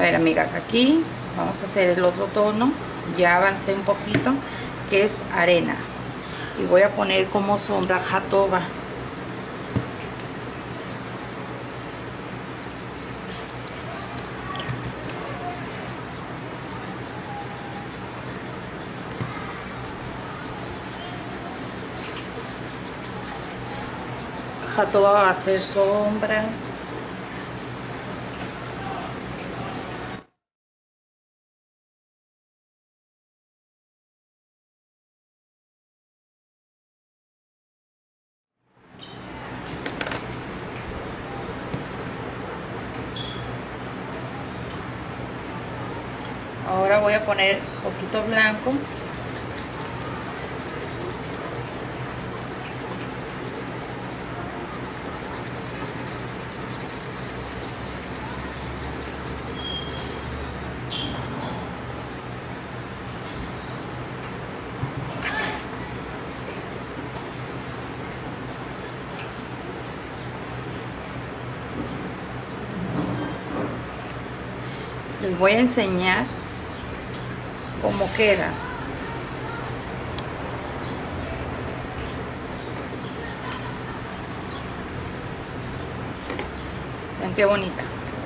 A ver, amigas, aquí vamos a hacer el otro tono. Ya avancé un poquito, que es arena, y voy a poner como sombra jatoba. Jatoba va a ser sombra. Ahora voy a poner un poquito blanco. Les voy a enseñar cómo queda. Vean qué bonita.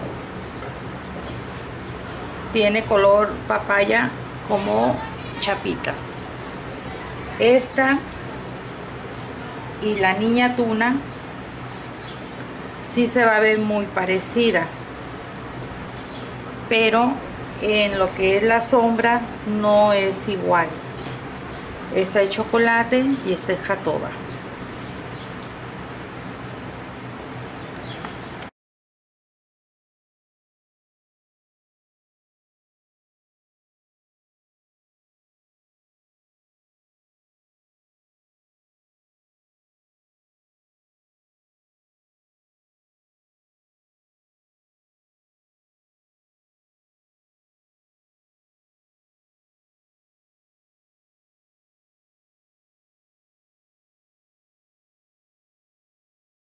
Tiene color papaya como chapitas. Esta y la niña tuna sí se va a ver muy parecida, pero en lo que es la sombra no es igual. Esta es chocolate y esta es jatoba.